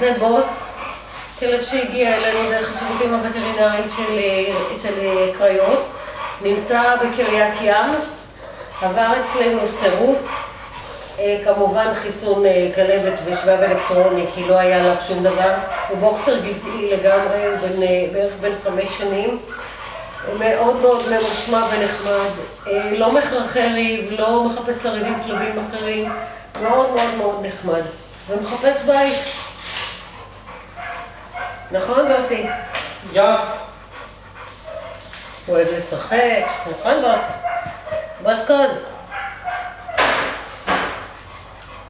זה בוס, כלב שהגיע אלינו דרך השירותים הווטרינריים של קריות, נמצא בקריית ים, עבר אצלנו סירוס, כמובן חיסון כלבת ושבב אלקטרוני, כי לא היה עליו שום דבר. הוא בוקסר גזעי לגמרי, הוא בערך בן 5 שנים. הוא מאוד מאוד ממושמע ונחמד, לא מחרחר ריב, לא מחפש לריב עם כלבים אחרים, מאוד מאוד מאוד נחמד, ומחפש בית. נכון בוסי? Ja. הוא אוהב לשחק, נכון בוס? בוס קוד?